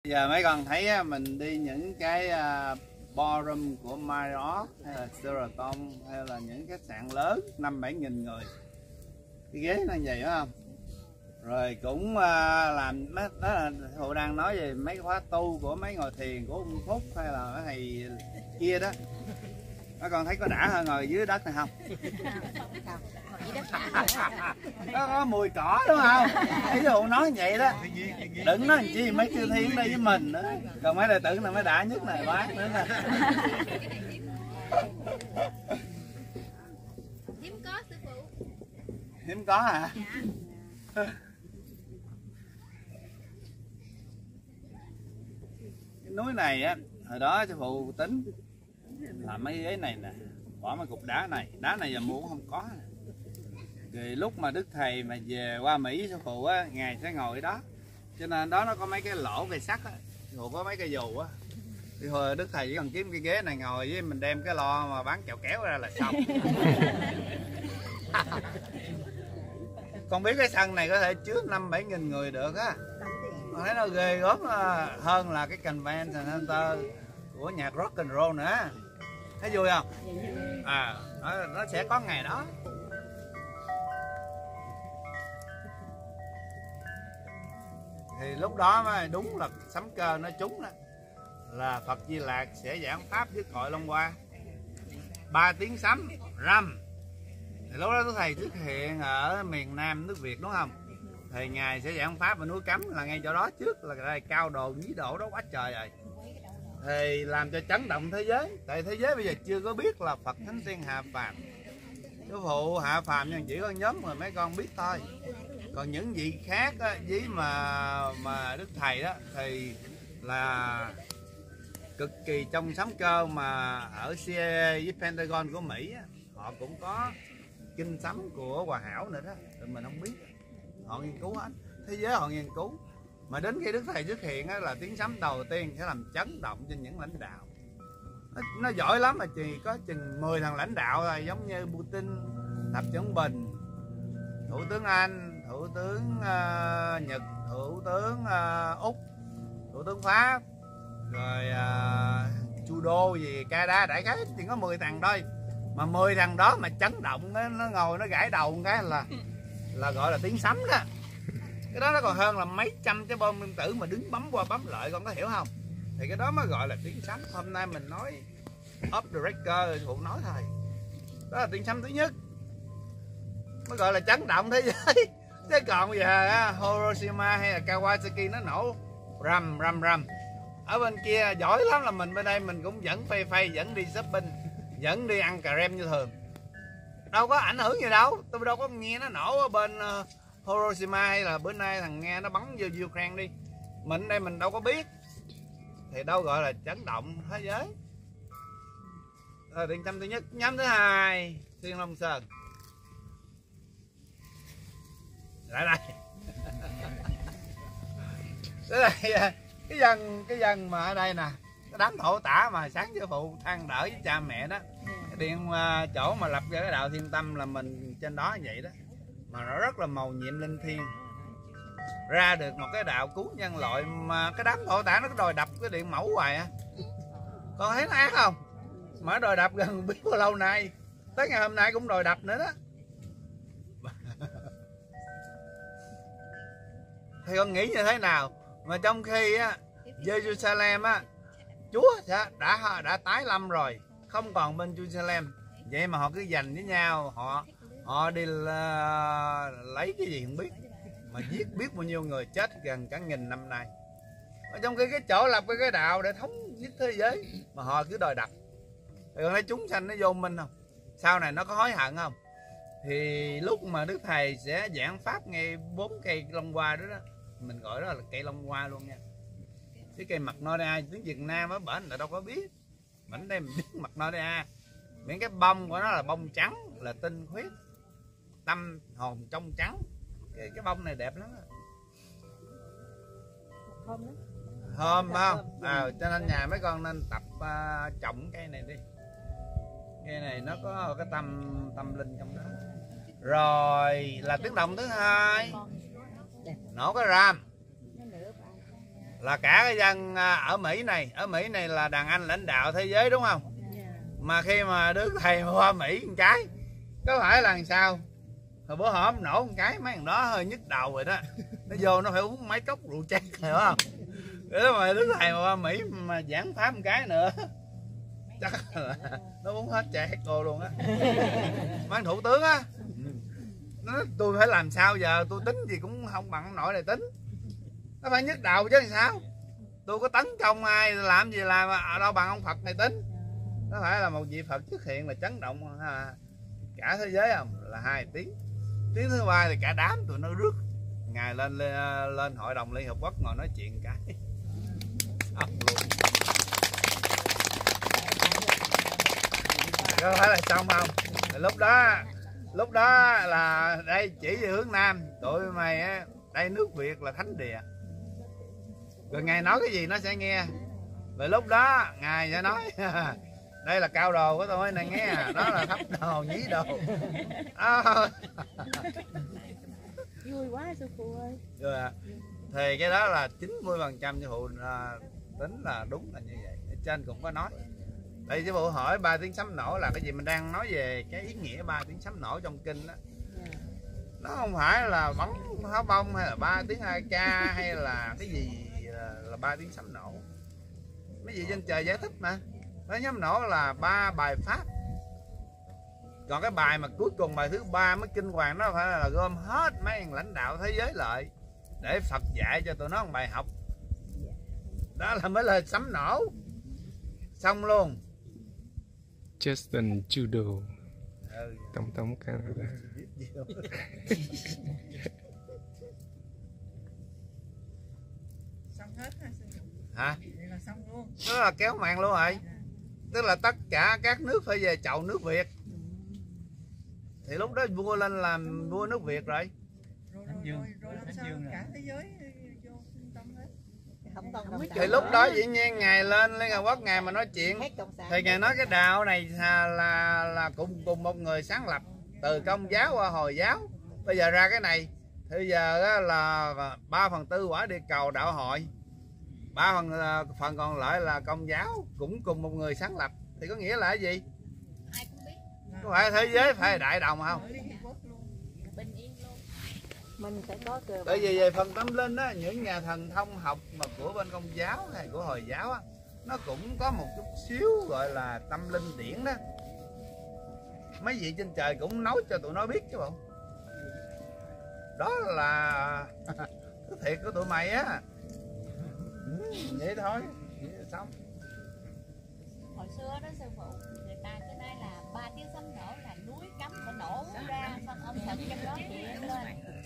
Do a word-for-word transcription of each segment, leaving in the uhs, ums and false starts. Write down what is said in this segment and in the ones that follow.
Giờ mấy con thấy á, mình đi những cái uh, ballroom của Marriott hay là Sheraton hay là những khách sạn lớn năm bảy nghìn người, cái ghế nó vậy phải không? Rồi cũng uh, làm đó là Hụ đang nói về mấy cái khóa tu của mấy ngồi thiền của ông Phúc hay là mấy thầy kia đó. Mấy con thấy có đã hơn ngồi dưới đất này không? Có, có mùi cỏ đúng không? Ý Hụ nói vậy đó. Đừng nói làm chi mấy chư thiên đây với mình nữa. Còn mấy đệ tử là mới đã nhất này bác nữa nè. Hiếm có sư phụ. Hiếm có hả? Dạ. Cái núi này á, hồi đó sư phụ tính là mấy ghế này nè, bỏ mấy cục đá này, đá này giờ mua cũng không có. Rồi lúc mà Đức Thầy mà về qua Mỹ sư phụ á, Ngài sẽ ngồi ở đó. Cho nên đó nó có mấy cái lỗ cây sắt á, sư phụ có mấy cây dù á. Thì hồi Đức Thầy chỉ cần kiếm cái ghế này ngồi với mình đem cái lo mà bán kẹo kéo ra là xong. Con biết cái sân này có thể chứa năm bảy nghìn người được á. Con thấy nó ghê gớm hơn là cái Convention Center của nhạc rock and roll nữa. Thấy vui không? À, nó, nó sẽ có ngày đó. Thì lúc đó mới đúng là sấm cơ nó trúng đó, là Phật Di Lạc sẽ giảng pháp với cội Long Hoa. Ba tiếng sấm răm. Thì lúc đó thầy xuất hiện ở miền Nam nước Việt đúng không? Thì Ngài sẽ giảng pháp ở núi Cấm, là ngay chỗ đó trước là đây cao độ nhí độ đó quá trời rồi. Thì làm cho chấn động thế giới. Tại thế giới bây giờ chưa có biết là Phật Thánh Tiên hạ phàm. Sư phụ hạ phàm nhưng chỉ có nhóm mà mấy con biết thôi. Còn những vị khác á, với mà mà Đức Thầy đó thì là cực kỳ trong sấm cơ, mà ở xê i a với Pentagon của Mỹ á, họ cũng có kinh sấm của Hòa Hảo nữa đó, tụi mình không biết. Họ nghiên cứu hết, thế giới họ nghiên cứu. Mà đến khi Đức Thầy xuất hiện á, là tiếng sấm đầu tiên sẽ làm chấn động trên những lãnh đạo. Nó, nó giỏi lắm, mà chỉ có chừng mười thằng lãnh đạo rồi, giống như Putin, Tập Cận Bình, Thủ tướng Anh, Thủ tướng uh, Nhật, Thủ tướng uh, Úc, Thủ tướng Pháp, rồi uh, Trudeau gì Canada, đại khái chỉ có mười thằng thôi. Mà mười thằng đó mà chấn động, nó, nó ngồi nó gãi đầu một cái là là gọi là tiếng sấm đó. Cái đó nó còn hơn là mấy trăm cái bom nguyên tử mà đứng bấm qua bấm lại, con có hiểu không? Thì cái đó mới gọi là tiếng sấm. Hôm nay mình nói off the record, phụ nói thôi. Đó là tiếng sấm thứ nhất, mới gọi là chấn động thế giới. Thế còn bây giờ Hiroshima hay là Kawasaki nó nổ rầm rầm rầm. Ở bên kia giỏi lắm, là mình bên đây mình cũng vẫn phây phây, vẫn đi shopping, vẫn đi ăn cà rem như thường. Đâu có ảnh hưởng gì đâu. Tôi đâu có nghe nó nổ ở bên uh, Hiroshima hay là bữa nay thằng Nga nó bắn vô Ukraine đi. Mình đây mình đâu có biết. Thì đâu gọi là chấn động thế giới. Rồi điện tâm thứ nhất. Nhóm thứ hai, Thiên Long Sơn. Lại đây. Đây là cái dân cái dân mà ở đây nè, cái đám thổ tả mà sáng sư phụ than đỡ với cha mẹ đó. Cái điện uh, chỗ mà lập ra cái đạo Thiên Tâm là mình trên đó như vậy đó. Mà nó rất là màu nhiệm linh thiêng, ra được một cái đạo cứu nhân loại. Mà cái đám thổ tả nó cứ đòi đập cái điện mẫu hoài á. Con thấy nó ác không? Mà nó đòi đập gần biết bao lâu nay, tới ngày hôm nay cũng đòi đập nữa đó. Thì con nghĩ như thế nào? Mà trong khi á, Jerusalem á, Chúa đã đã tái lâm rồi, không còn bên Jerusalem. Vậy mà họ cứ giành với nhau, họ họ đi uh, lấy cái gì không biết, mà giết biết bao nhiêu người, chết gần cả nghìn năm nay. Ở trong khi cái chỗ lập cái cái đạo để thống nhất thế giới mà họ cứ đòi đập. Thì con thấy chúng sanh nó vô minh không? Sau này nó có hối hận không? Thì lúc mà Đức Thầy sẽ giảng pháp ngay bốn cây long hoa đó đó, mình gọi đó là cây long hoa luôn nha. Cái cây Magnolia tiếng Việt Nam á, bển là đâu có biết. Mình đây mình biết Magnolia. Những cái bông của nó là bông trắng, là tinh khiết, tâm hồn trong trắng. Cái, cái bông này đẹp lắm. Hôm đó. Hôm không? À, cho nên nhà mấy con nên tập uh, trồng cây này đi. Cây này nó có cái tâm tâm linh trong đó. Rồi là tiếng động thứ hai, nổ cái ram. là cả cái dân ở Mỹ này, ở Mỹ này là đàn anh lãnh đạo thế giới đúng không? Mà khi mà Đức Thầy mà qua Mỹ một cái, có phải là làm sao? Hồi bữa hổm nổ một cái mấy thằng đó hơi nhức đầu rồi đó, nó vô nó phải uống mấy cốc rượu chát hiểu không? Để mà Đức Thầy mà qua Mỹ mà giảng pháp một cái nữa chắc là nó uống hết chai hết cô luôn á. Mang thủ tướng á, nó nói tôi phải làm sao giờ, tôi tính gì cũng không bằng ông nội này tính, nó phải nhức đầu chứ làm sao? Tôi có tấn công ai làm gì làm ở đâu bằng ông Phật này tính. Nó phải là một vị Phật xuất hiện là chấn động cả thế giới không? Là hai tiếng. Tiếng thứ ba thì cả đám tụi nó rước ngài lên lên, lên hội đồng Liên Hợp Quốc ngồi nói chuyện cái xong luôn. Có phải là xong không? Lúc đó lúc đó là đây chỉ về hướng Nam, tụi mày á, đây nước Việt là thánh địa. Rồi ngài nói cái gì nó sẽ nghe. Rồi lúc đó ngài sẽ nói đây là cao đồ của tôi nè nghe, đó là thấp đồ nhí đồ. À. Vui quá sư phụ ơi. Rồi, thì cái đó là chín mươi phần trăm sư phụ à, tính là đúng là như vậy. Ở trên cũng có nói. Đây sư phụ hỏi ba tiếng sấm nổ là cái gì, mình đang nói về cái ý nghĩa ba tiếng sấm nổ trong kinh đó. Nó không phải là bắn pháo bông hay là ba tiếng hai ca hay là cái gì là ba tiếng sấm nổ. Mấy gì trên trời giải thích mà. Nó sấm nổ là ba bài pháp. Còn cái bài mà cuối cùng bài thứ ba mới kinh hoàng, nó phải là gom hết mấy lãnh đạo thế giới lại để Phật dạy cho tụi nó một bài học. Đó là mới là sấm nổ. Xong luôn. Justin Trudeau, ừ. Tổng thống Canada. Xong hết hả sư phụ? Hả? Vậy là xong luôn. Đó là kéo màn luôn rồi. Tức là tất cả các nước phải về chầu nước Việt. Thì lúc đó vua lên làm vua nước Việt rồi. Rồi, rồi, rồi, rồi làm sao cả thế giới vô trung tâm hết. Không còn đồng Thì lúc đó dĩ nhiên ngài lên Liên Hợp Quốc ngài mà nói chuyện thì ngài nói cái đạo này là là, là cùng cùng một người sáng lập từ Công giáo qua Hồi giáo. Bây giờ ra cái này thì bây giờ là ba phần tư quả địa cầu đạo hội, ba phần phần còn lại là Công giáo cũng cùng một người sáng lập. Thì có nghĩa là cái gì? Ai cũng biết. Có phải thế giới phải đại đồng không? Bình yên luôn. Mình sẽ có cơ. Bởi vì về phần tâm linh á, những nhà thần thông học mà của bên Công giáo hay của Hồi giáo á, nó cũng có một chút xíu gọi là tâm linh điển đó. Mấy vị trên trời cũng nói cho tụi nó biết chứ bộ. Đó là cái thiệt của tụi mày á. Ừ, vậy thôi, vậy là xong. Hồi xưa đó sư phụ, người ta cứ nói là ba tiếng sấm nổ là núi cấm phải nổ ra, xong ông Phật trong đó hiện lên.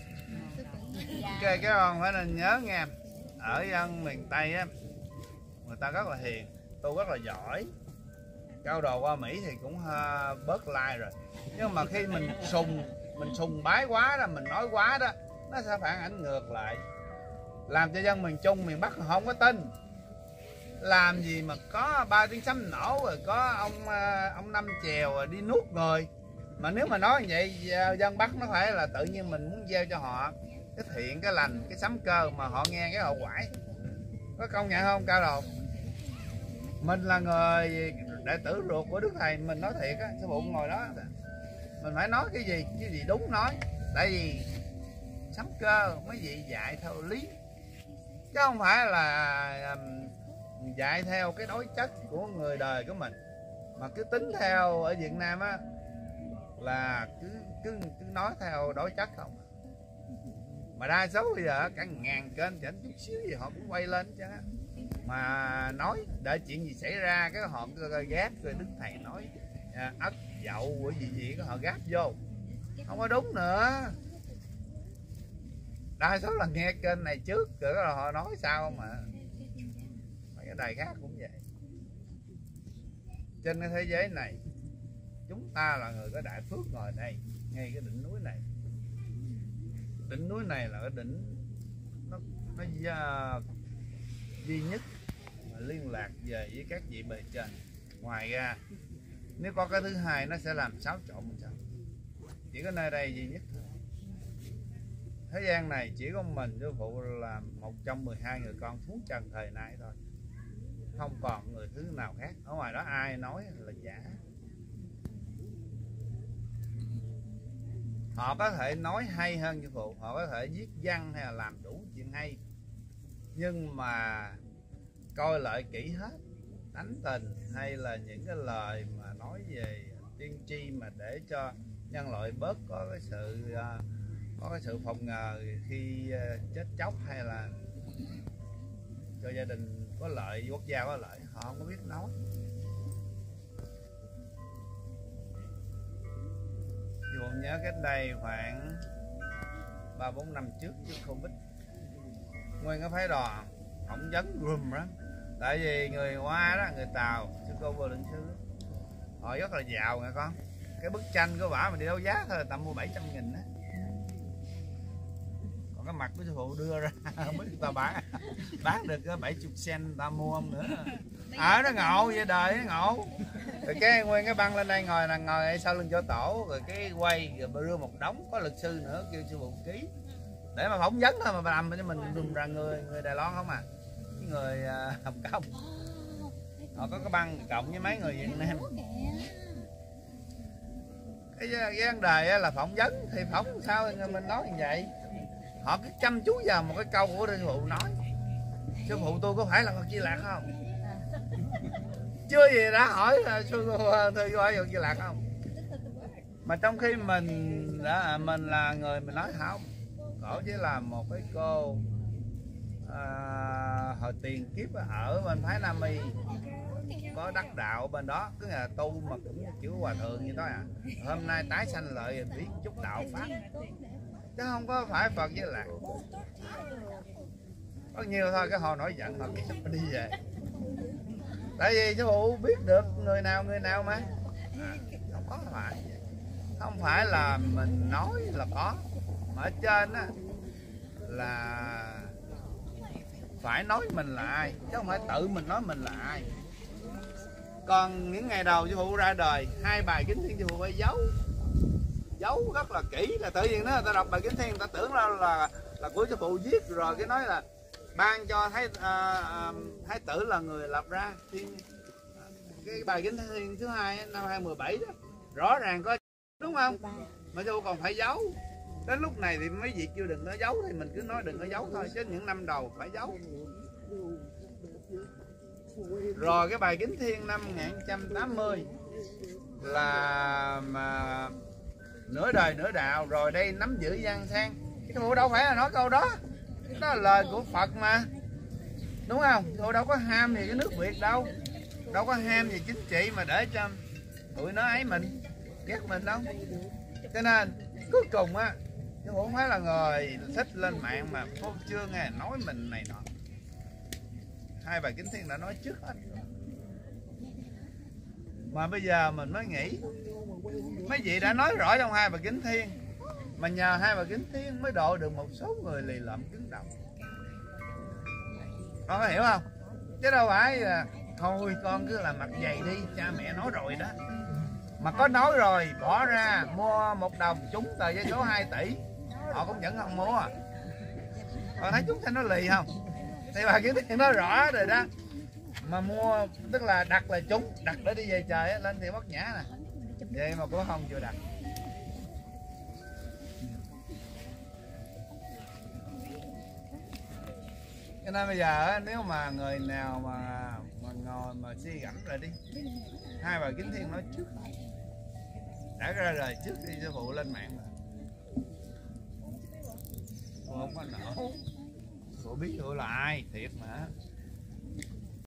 Dạ. Ok, cái con phải nên nhớ nha. Ở dân miền Tây á, người ta rất là hiền, tu rất là giỏi. Cao đồ qua Mỹ thì cũng uh, bớt like rồi. Nhưng mà khi mình sùng mình sùng bái quá đó, mình nói quá đó, nó sẽ phản ảnh ngược lại, làm cho dân miền Trung miền Bắc không có tin. Làm gì mà có ba tiếng sấm nổ rồi có ông uh, ông Năm Chèo rồi đi nuốt người. Mà nếu mà nói như vậy dân Bắc nó phải là tự nhiên mình muốn gieo cho họ cái thiện, cái lành, cái sấm cơ mà họ nghe cái hậu quả. Có công nhận không Cao Đồ? Mình là người đệ tử ruột của Đức Thầy, mình nói thiệt á, sư phụ ngồi đó mình phải nói cái gì, cái gì đúng nói. Tại vì sấm cơ mấy vị dạy theo lý, chứ không phải là dạy theo cái đối chất của người đời của mình. Mà cứ tính theo ở Việt Nam á là cứ cứ cứ nói theo đối chất không. Mà đa số bây giờ cả ngàn kênh chẳng chút xíu gì họ cũng quay lên chứ. Mà nói đợi chuyện gì xảy ra cái họ gáp rồi Đức Thầy nói à, ất dậu của gì gì họ gáp vô, không có đúng nữa. Đa số là nghe kênh này trước rồi họ nói sao mà. Mấy cái đài khác cũng vậy. Trên cái thế giới này chúng ta là người có đại phước ngồi đây ngay cái đỉnh núi này. Đỉnh núi này là cái đỉnh nó nó uh, duy nhất mà liên lạc về với các vị bề trên. Ngoài ra nếu có cái thứ hai nó sẽ làm xáo trộn mình sao. Chỉ có nơi đây duy nhất thôi. thế gian này chỉ có mình sư phụ là một trong mười hai người con thú trần thời nay thôi, không còn người thứ nào khác. Ở ngoài đó ai nói là giả. Họ có thể nói hay hơn sư phụ, họ có thể viết văn hay là làm đủ chuyện hay, nhưng mà coi lại kỹ hết tánh tình hay là những cái lời mà nói về tiên tri mà để cho nhân loại bớt có cái sự có cái sự phòng ngờ khi chết chóc, hay là cho gia đình có lợi, quốc gia có lợi, họ không có biết nói. Chị Phụng nhớ cách đây khoảng ba bốn năm trước trước Covid, nguyên cái phái đoàn phỏng vấn gồm đó. Tại vì người Hoa đó, người Tàu, sư cô Vô Lượng Sư, họ rất là giàu nghe con. Cái bức tranh của bả mà đi đấu giá thôi là tầm mua bảy trăm nghìn đó. Còn cái mặt của sư phụ đưa ra không biết người ta bán bán được cái bảy mươi sen người ta mua không nữa. Ở nó ngộ vậy, đời nó ngộ. Rồi cái nguyên cái băng lên đây ngồi là ngồi sau lưng chỗ tổ, rồi cái quay rồi đưa một đống có luật sư nữa kêu sư phụ ký để mà phỏng vấn thôi, mà làm cho mình đùm ra người người Đài Loan không à, cái người uh, Hồng Kông. Họ có cái băng cộng với mấy người Việt Nam. Cái, cái vấn đề là phỏng vấn thì phỏng sao mình nói như vậy. Họ cứ chăm chú vào một cái câu của sư phụ nói: sư phụ tôi có phải là Phật Di Lạc không? Chưa gì đã hỏi là sư phụ tôi có phải Phật Di Lạc không? Mà trong khi mình đã mình là người mình nói không, cổ chỉ là một cái cô à, hồi tiền kiếp ở bên phái Nam Y, có đắc đạo bên đó, cứ là tu mà cũng kiểu hòa thượng như đó à. Hôm nay tái sanh lợi biết chút đạo pháp, chứ không có phải Phật Di Lạc. Có nhiều thôi cái họ nổi giận họ cái đi về. Tại vì sư phụ biết được người nào người nào mà à, không có phải, không phải là mình nói là có, mà ở trên á là phải nói mình là ai, chứ không phải tự mình nói mình là ai. Còn những ngày đầu sư phụ ra đời, hai bài Kính Thiên sư phụ phải giấu giấu rất là kỹ, là tự nhiên đó người ta đọc bài Kính Thiên người ta tưởng là là, là của sư phụ viết rồi cái nói là ban cho thái à, à, thái tử là người lập ra thiên. Cái bài Kính Thiên thứ hai năm hai mười bảy đó rõ ràng có, đúng không, mà sư phụ còn phải giấu. Đến lúc này thì mấy việc chưa đừng có giấu thì mình cứ nói đừng có giấu thôi, chứ những năm đầu phải giấu. Rồi cái bài Kính Thiên năm một nghìn chín trăm tám mươi là mà nửa đời nửa đạo, rồi đây nắm giữ gian sang. Cái vụ đâu phải là nói câu đó, đó là lời của Phật mà, đúng không? Tôi đâu có ham gì cái nước Việt đâu, đâu có ham gì chính trị mà để cho tụi nó ấy mình, ghét mình đâu. Cho nên cuối cùng á, chứ không phải là người thích lên mạng mà phô trương nghe nói mình này nọ. Hai bài Kính Thiên đã nói trước hết rồi. Mà bây giờ mình mới nghĩ mấy vị đã nói rõ trong hai bài Kính Thiên, mà nhờ hai bài Kính Thiên mới độ được một số người lì lợm cứng đầu. Con có hiểu không? Chứ đâu phải là thôi con cứ làm mặt dày đi, cha mẹ nói rồi đó. Mà có nói rồi bỏ ra mua một đồng trúng tờ giấy số hai tỷ, họ cũng vẫn không mua. Còn thấy chúng ta nó lì không? Thì bà Kính Thiên nói rõ rồi đó. Mà mua tức là đặt là trúng, đặt để đi về trời á, lên thì bất nhã nè. Vậy mà cũng không chịu đặt. Cho nên bây giờ nếu mà người nào mà mà ngồi mà suy gẫm lại đi, hai bài Kính Thiên nói trước đã ra đời trước khi sư phụ lên mạng mà không có nổ. Cô biết tôi là ai thiệt mà.